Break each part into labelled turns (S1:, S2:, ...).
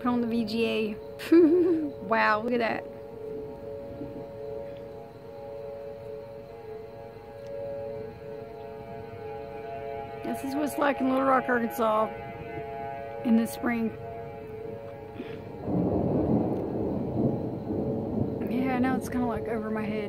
S1: working on the VGA. Wow, look at that. This is what it's like in Little Rock, Arkansas in the spring. Yeah, now it's kind of like over my head.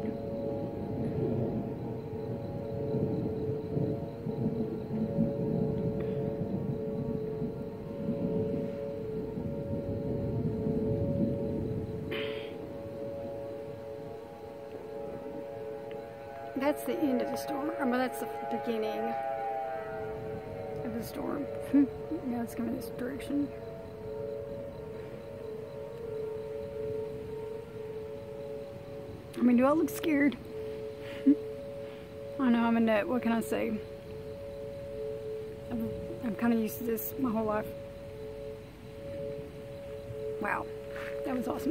S1: That's the end of the storm. I mean, that's the beginning of the storm. Now it's coming this direction. I mean, do I look scared? I know I'm a nut. What can I say? I'm kind of used to this my whole life. Wow, that was awesome.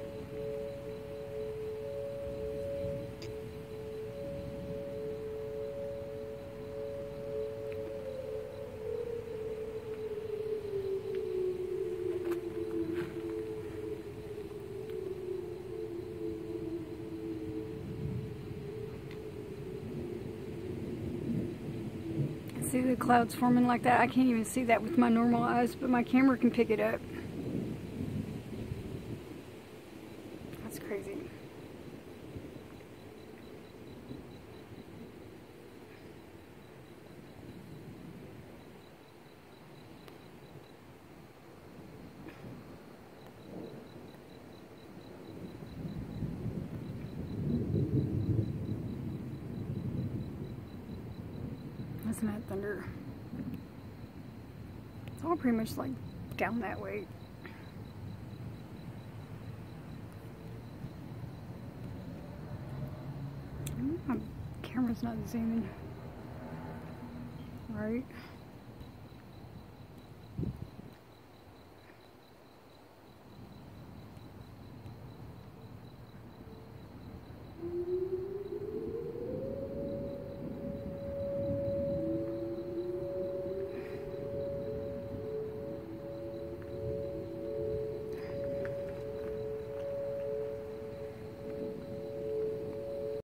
S1: See the clouds forming like that? I can't even see that with my normal eyes, but my camera can pick it up. That's crazy. Isn't that thunder? It's all pretty much like down that way. My camera's not zooming. Right?